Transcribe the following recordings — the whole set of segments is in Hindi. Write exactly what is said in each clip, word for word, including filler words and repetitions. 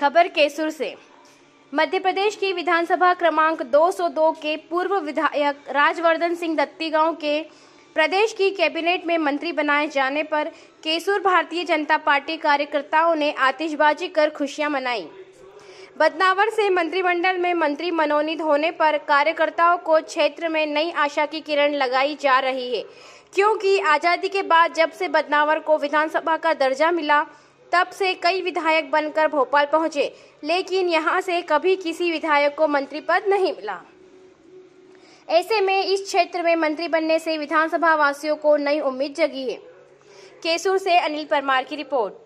खबर केसुर से। मध्य प्रदेश की विधानसभा क्रमांक दो सौ दो के पूर्व विधायक राजवर्धन सिंह दत्तीगांव के प्रदेश की कैबिनेट में मंत्री बनाए जाने पर केसुर भारतीय जनता पार्टी कार्यकर्ताओं ने आतिशबाजी कर खुशियां मनाई। बदनावर से मंत्रिमंडल में मंत्री मनोनीत होने पर कार्यकर्ताओं को क्षेत्र में नई आशा की किरण लगाई जा रही है, क्योंकि आज़ादी के बाद जब से बदनावर को विधानसभा का दर्जा मिला तब से कई विधायक बनकर भोपाल पहुंचे, लेकिन यहां से कभी किसी विधायक को मंत्री पद नहीं मिला। ऐसे में इस क्षेत्र में मंत्री बनने से विधानसभा वासियों को नई उम्मीद जगी है। केसुर से अनिल परमार की रिपोर्ट।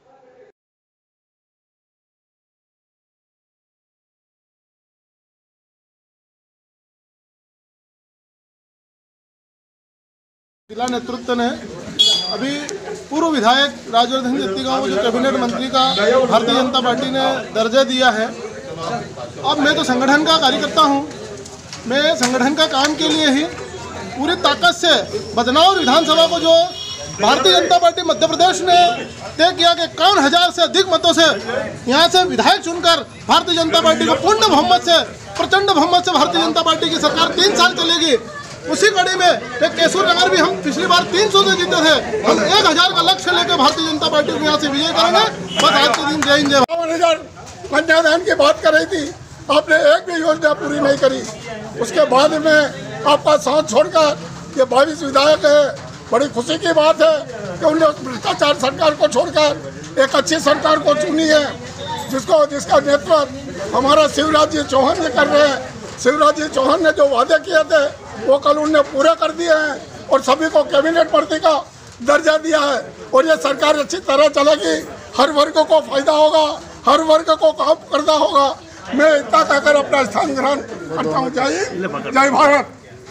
जिला नेतृत्व ने अभी पूर्व विधायक राजवर्धन सिंह दत्तीगांव को जो कैबिनेट मंत्री का भारतीय जनता पार्टी ने दर्जा दिया है। अब मैं तो संगठन का कार्यकर्ता हूं, मैं संगठन का काम के लिए ही पूरी ताकत से बदनावर विधानसभा को जो भारतीय जनता पार्टी मध्य प्रदेश ने तय किया कि इक्यावन हजार से अधिक मतों से यहां से विधायक चुनकर भारतीय जनता पार्टी को पूर्ण बहुमत से, प्रचंड बहुमत से भारतीय जनता पार्टी की सरकार तीन साल चलेगी। उसी कड़ी में एक केसुर नगर भी हम पिछली बार तीन सौ से जीते थे, हम एक हजार का लक्ष्य लेकर भारतीय जनता पार्टी को यहाँ से विजय करेंगे। बस आज के दिन जय हिंद जय भारत। कन्यादान की बात कर रही थी, आपने एक भी योजना पूरी नहीं करी। उसके बाद में आपका साथ छोड़कर ये बाईस विधायक है, बड़ी खुशी की बात है कि उन्होंने भ्रष्टाचार सरकार को छोड़कर एक अच्छी सरकार को चुनी है, जिसको जिसका नेतृत्व हमारा शिवराज जी चौहान जी कर रहे हैं। शिवराज जी चौहान ने जो वादे किए थे वो कल उन्होंने पूरे कर दिए हैं और सभी को कैबिनेट मंत्री का दर्जा दिया है। और ये सरकार अच्छी तरह चलेगी, हर वर्ग को फायदा होगा, हर वर्ग को काम करना होगा। मैं इतना कहकर अपना स्थान ग्रहण करता हूँ। जय जय भारत।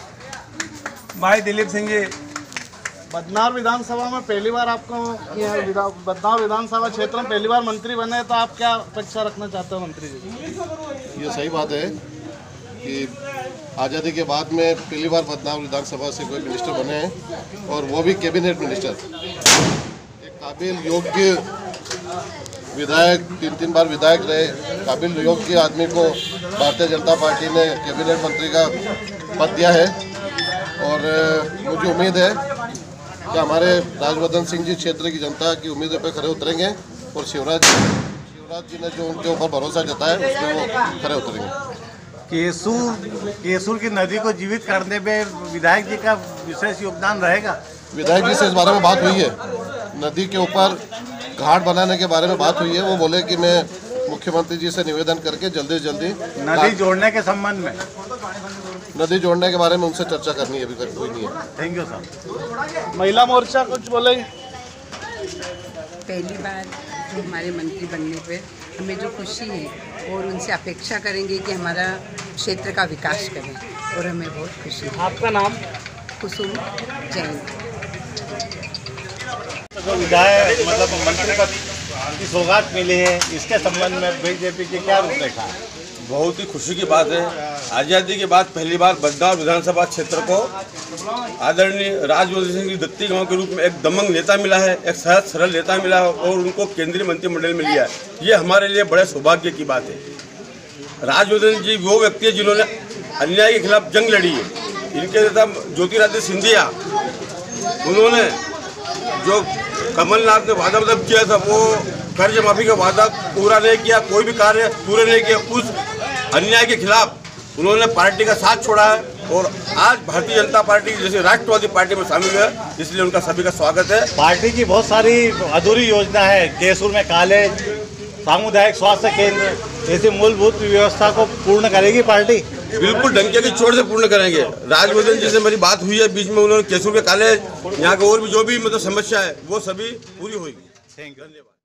भाई दिलीप सिंह जी, बदनावर विधानसभा में पहली बार आपको बदनावर विधानसभा क्षेत्र में पहली बार मंत्री बने, तो आप क्या अपेक्षा रखना चाहते हो मंत्री जी? ये सही बात है कि आज़ादी के बाद में पहली बार बदनावर विधानसभा से कोई मिनिस्टर बने हैं, और वो भी कैबिनेट मिनिस्टर। एक काबिल योग्य विधायक, तीन तीन बार विधायक रहे, काबिल योग्य आदमी को भारतीय जनता पार्टी ने कैबिनेट मंत्री का पद दिया है। और मुझे उम्मीद है कि हमारे राजवर्धन सिंह जी क्षेत्र की जनता की उम्मीदों पर खरे उतरेंगे, और शिवराज शिवराज जी ने जो उनके ऊपर भरोसा जताया उसमें वो खरे उतरेंगे। केसुर केसुर की नदी को जीवित करने में विधायक जी का विशेष योगदान रहेगा। विधायक जी से इस बारे में बात हुई है, नदी के ऊपर घाट बनाने के बारे में बात हुई है। वो बोले कि मैं मुख्यमंत्री जी से निवेदन करके जल्दी जल्दी नदी जोड़ने के संबंध में नदी जोड़ने के बारे में उनसे चर्चा करनी है, अभी कोई नहीं है। Thank you sir. महिला मोर्चा कुछ बोले? पहली बार जो हमारे मंत्री बनने पे हमें जो खुशी है, और उनसे अपेक्षा करेंगे कि हमारा क्षेत्र का विकास करें, और हमें बहुत खुशी है। आपका नाम? कुसुम जैन। जो विधायक मतलब मंत्री पद की सौगात मिली है, इसके संबंध में बीजेपी की क्या रूपरेखा है? बहुत ही खुशी की बात है। आज़ादी के बाद पहली बार बदनावर विधानसभा क्षेत्र को आदरणीय राजवर्धन सिंह दत्तीगांव के रूप में एक दमंग नेता मिला है, एक सहज सरल नेता मिला है, और उनको केंद्रीय मंत्रिमंडल में लिया है। ये हमारे लिए बड़े सौभाग्य की बात है। राजवर्धन जी वो व्यक्ति है जिन्होंने अन्याय के खिलाफ जंग लड़ी है। इनके नेता ज्योतिरादित्य सिंधिया, उन्होंने जो कमलनाथ ने वादा मतलब किया था, वो कर्ज माफी का वादा पूरा नहीं किया, कोई भी कार्य पूरे नहीं किया। उस अन्याय के खिलाफ उन्होंने पार्टी का साथ छोड़ा है, और आज भारतीय जनता पार्टी जैसे राष्ट्रवादी पार्टी में शामिल है, इसलिए उनका सभी का स्वागत है। पार्टी की बहुत सारी अधूरी योजना है। केसुर में कॉलेज, सामुदायिक स्वास्थ्य केंद्र, ऐसी मूलभूत व्यवस्था को पूर्ण करेगी पार्टी। बिल्कुल डंके की चोट से पूर्ण करेंगे। राजवर्धन जी से मेरी बात हुई है बीच में, उन्होंने केसुर के कॉलेज, यहाँ के और भी जो भी मतलब समस्या है वो सभी पूरी होगी। थैंक यू, धन्यवाद।